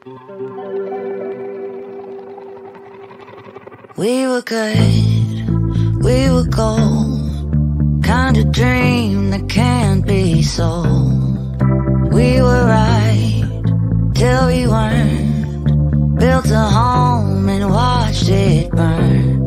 We were good, we were gold, kind of dream that can't be sold. We were right till we weren't, built a home and watched it burn.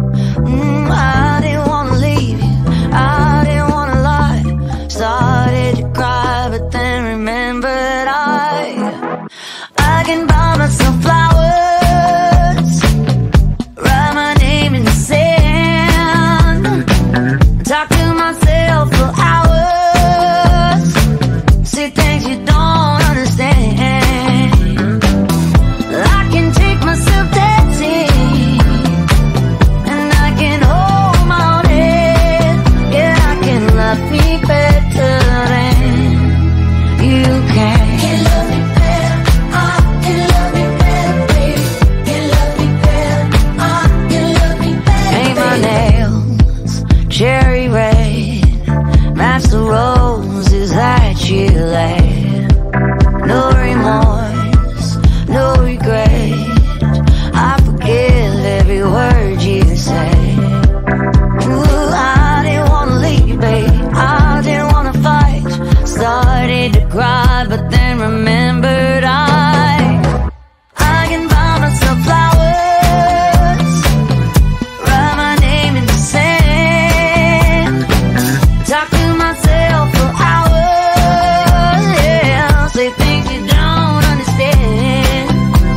I didn't wanna leave you, I didn't wanna lie. Started to cry but then remembered I can buy myself flowers, write my name in the sand, talk to myself for hours, see things you don't understand. I can take myself dancing, and I can hold my own head. Yeah, I can love me better than you can. Can love me better, I can love me better, baby. Can love me better, I can love me better. Paint my nails cherry red, match the roses that you laid. No remorse, no regret, I forgive every word you say. Ooh, I didn't wanna leave, babe, I didn't wanna fight. Started to cry but then remembered I can buy myself flowers, write my name in the sand, talk to myself for hours, yeah, say things you don't understand.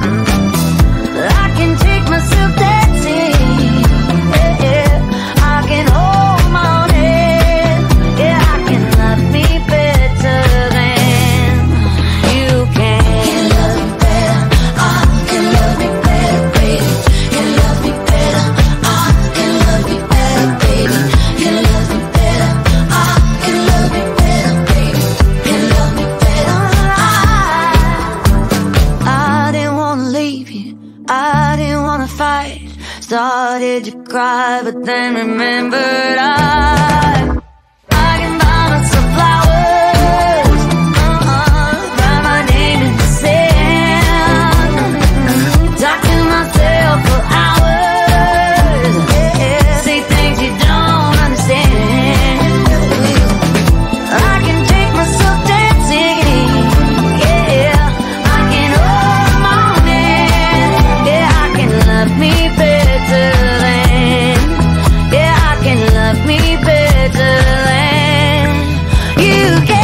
I can take myself dancing, yeah, I can hold my own head, yeah, I can love me better than you can. Can love me better, I can love me better, baby. Can love me better, I can love me better, baby. Can love me better, I can love me better, baby. Can love me better, I didn't wanna leave you, I didn't wanna fight. Started to cry but then remembered I can buy myself flowers, write my name in the sand, talk to myself for hours, yeah, say things you don't understand. I can take myself dancing, yeah, I can hold my own hand, yeah, I can love me better than, yeah, I can love me better than you can.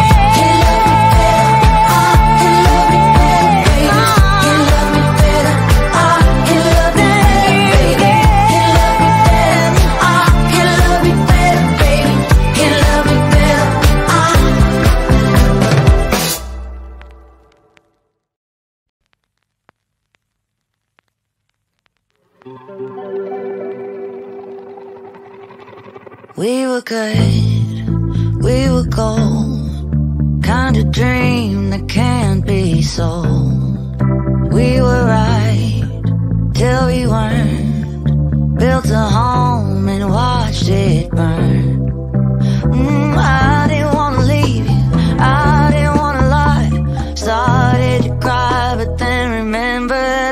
We were good, we were gold, kind of dream that can't be sold. We were right till we weren't, built a home and watched it burn. I didn't wanna leave you, I didn't wanna lie. Started to cry but then remembered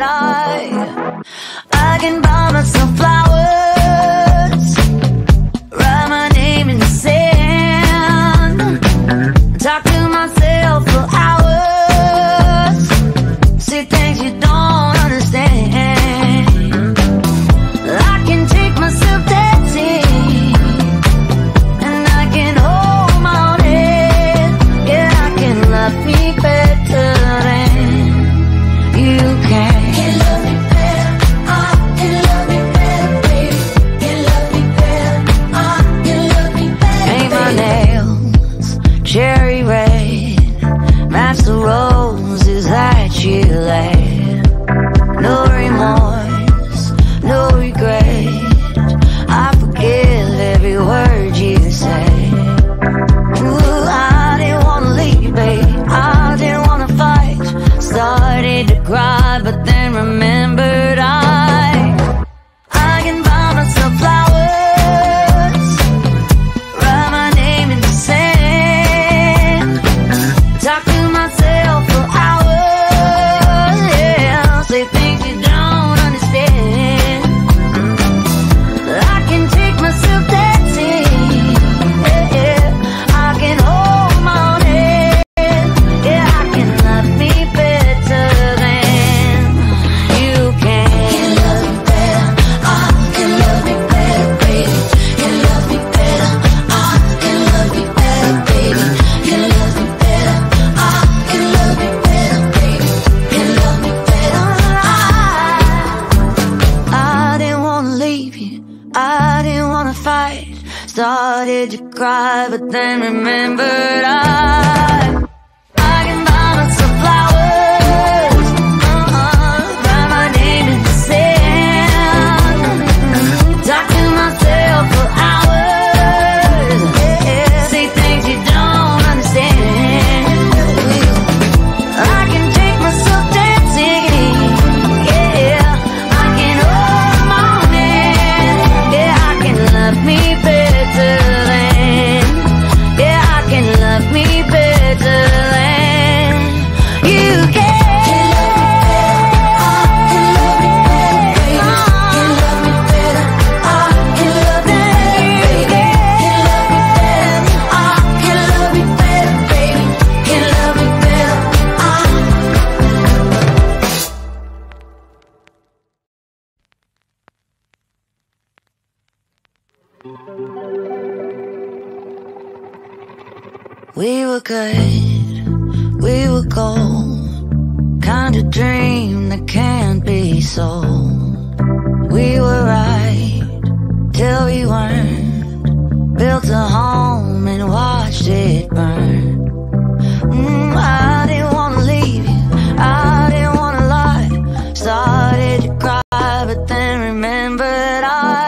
I can buy myself flowers, write my name in the sand, talk to myself for hours, see things you don't understand. I can take myself dancing, and I can hold my own head, yeah, I can love me better than you can. Can love me better, I can love me better, baby. Can love me better, I can love me better. Paint my nails cherry red, match the roses that you laid. No remorse, no regret, I forgive every word you say. Ooh, I didn't wanna leave, babe, I didn't wanna fight. Started to cry but then remembered I can buy myself flowers, write my name in the sand, talk to myself for hours, yeah, Started to cry, but then remembered I can buy myself flowers, write my name in the sand, talk to myself for hours, say things you don't understand. I can take myself dancing, yeah, I can hold my own hand, yeah, I can love me better than, yeah, I can love me better than you can. We were good, we were gold, kind of dream that can't be sold. We were right till we weren't, built a home and watched it burn. I didn't wanna leave you, I didn't wanna lie, started to cry, but then remembered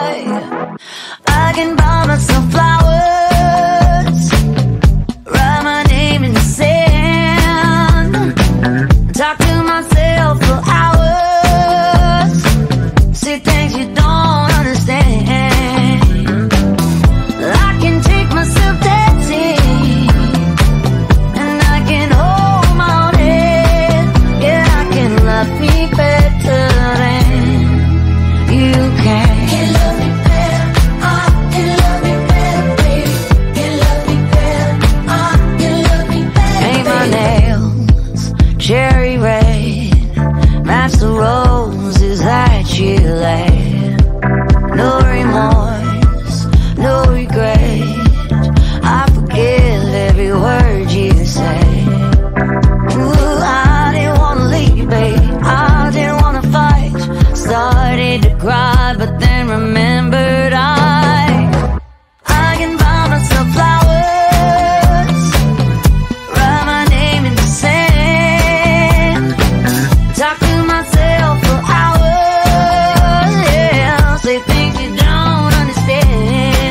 I can buy myself flowers, write my name in the sand, talk to myself for hours, say things you don't understand. I can take myself dancing, and I can hold my own head, yeah, I can love me better than you can. Can love me better, I can love me better, baby. Can love me better, I can love me better. Paint my nails cherry red, match the roses that you laid. No remorse, no regret, I forgive every word you say. Ooh, I didn't wanna leave, babe, I didn't wanna fight, started to cry, but then remembered I can buy myself flowers, write my name in the sand, talk to myself for hours, yeah, say things you don't understand.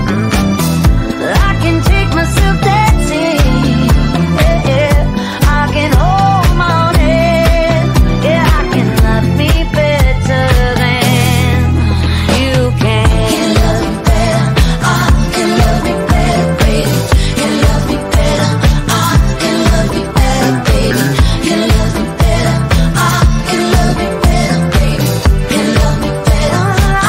I can take myself dancing, yeah, I can hold my own head, yeah, I can love me better than you can. Can love me better, I can love me better, baby. Can love me better, I can love me better, baby. Can love me better, I can love me better, baby. Can love me better,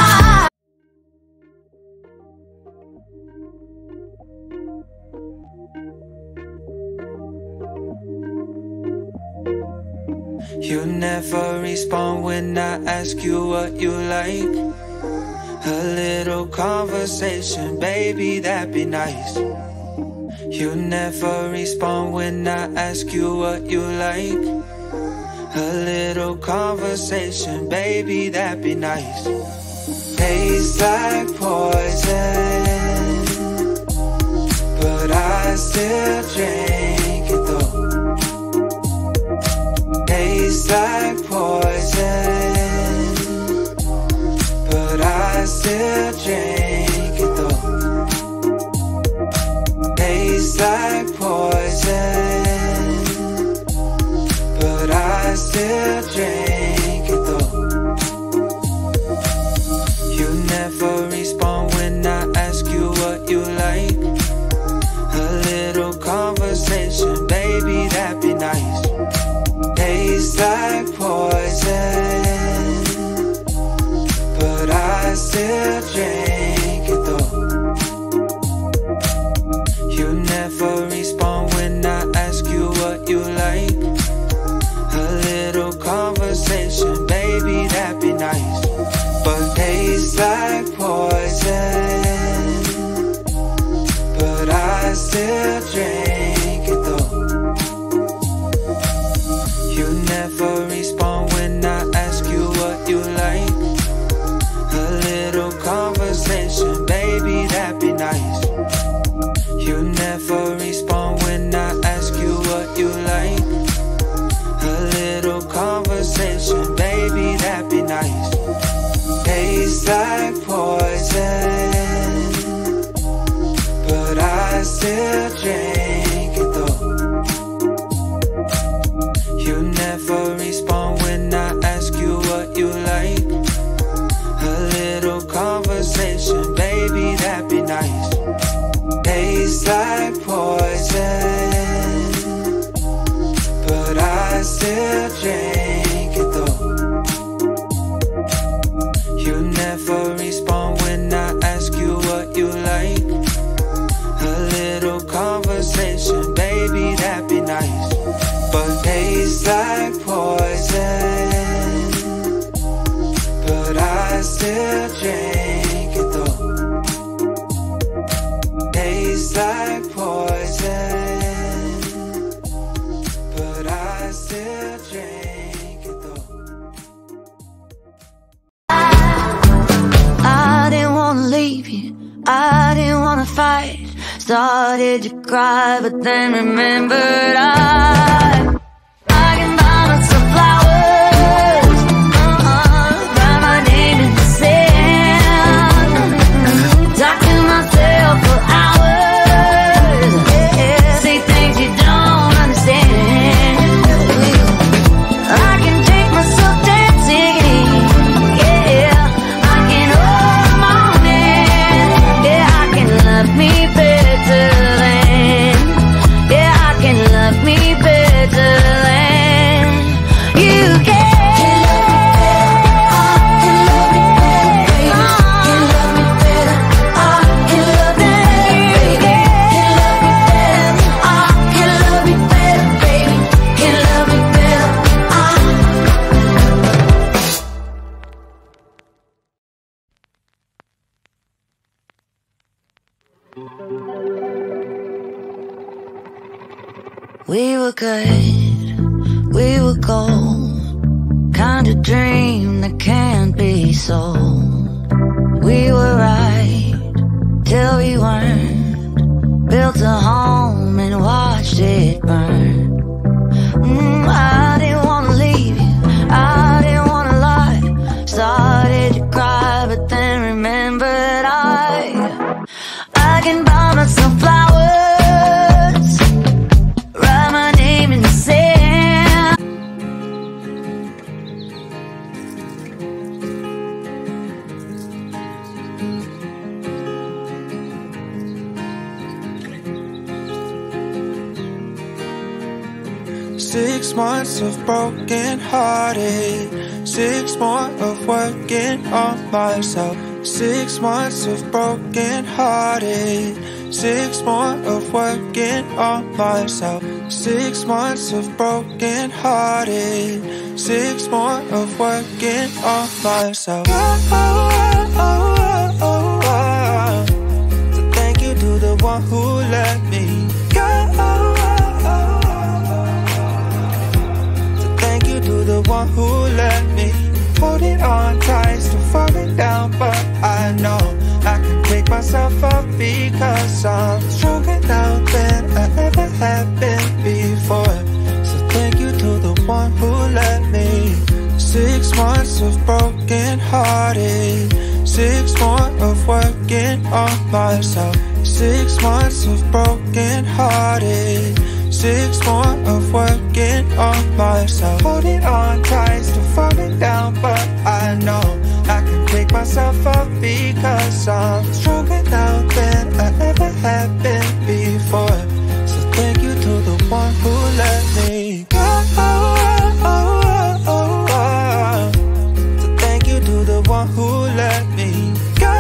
You never respond when I ask you what you like. A little conversation, baby, that'd be nice. You never respond when I ask you what you like. A little conversation, baby, that'd be nice. Tastes like poison, but I still drink it though. Tastes like poison, but I still drink it though. Tastes like poison, but I still drink it though. You never respond when I ask you what you like. A little conversation, baby, that'd be nice. Tastes like poison, but I still drink it though. You never respond when I ask you what you like. A little conversation. Started to cry, but then remembered I can buy myself flowers, write my name in the sand, talk to myself for hours, say things you don't understand. I can take myself dancing, yeah, I can hold the morning, yeah, I can love me better than, yeah, I can love me better than you can. We were good, we were gold, kind of dream that can't be sold. We were right till we weren't, built a home and watched it burn. I didn't wanna leave you, I didn't wanna lie. Started to cry, but then remembered I can buy myself flowers, write my name in the sand. 6 months of broken hearted, 6 more of working on myself. 6 months of broken hearted, 6 more of working on myself. 6 months of broken hearted, 6 more of working on myself. So thank you to the one who let me go. To the one who let me hold it on tight, still falling down, but I know I can pick myself up because I'm stronger now than I ever have been before. So thank you to the one who let me. 6 months of broken hearted, 6 more of working on myself. 6 months of broken hearted, 6 more of working on myself. Holding on tight, still falling down, but I know I can pick myself up because I'm stronger now than I ever have been before. So thank you to the one who let me go. So thank you to the one who let me go.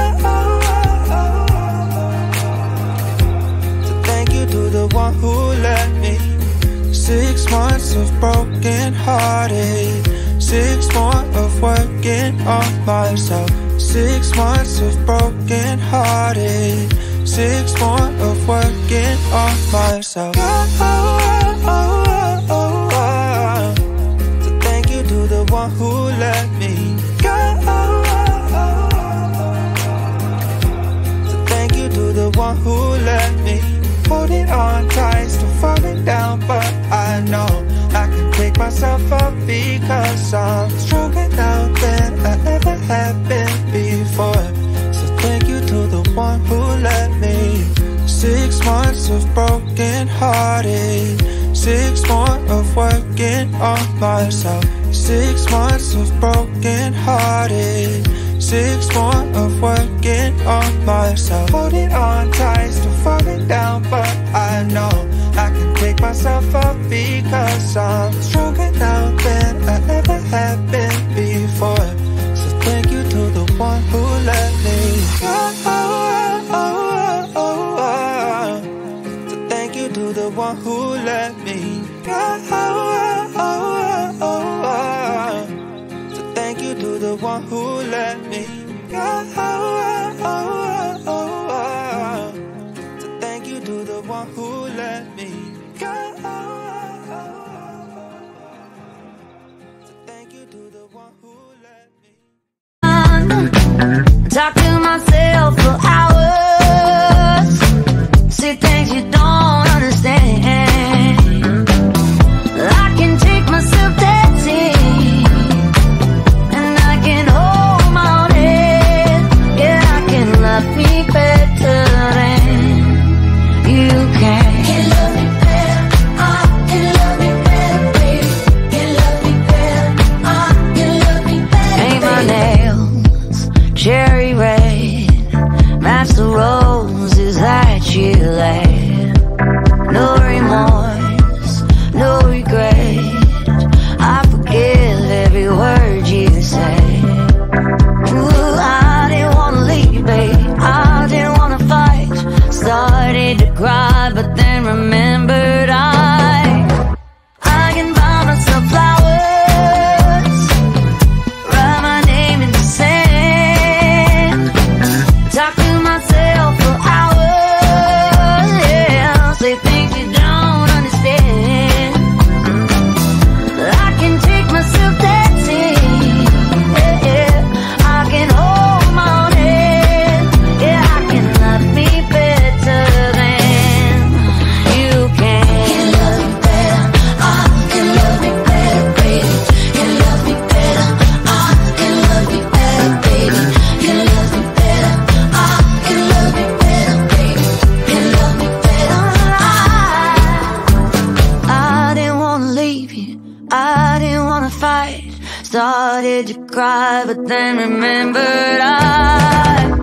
So thank you to the one who let me. 6 months of broken hearted, 6 more of working on myself. 6 months of broken hearted, 6 more of working on myself. So thank you to the one who let me go. So thank you to the one who let me hold it on tight, still falling down, but I know I can pick myself up because I'm stronger now than I ever have been before. So thank you to the one who let me. 6 months of broken hearted, 6 more of working on myself. 6 months of broken hearted, 6 more of working on myself. Holding on tight, still falling down, but I know I can pick myself up because I'm stronger now than I ever have been before. So thank you to the one who let me go. So thank you to the one who let me go. So thank you to the one who let me go. So thank you to the one who let me go. So thank you to the one who let me. Talk to myself for hours, say things you Started to cry, but then remembered I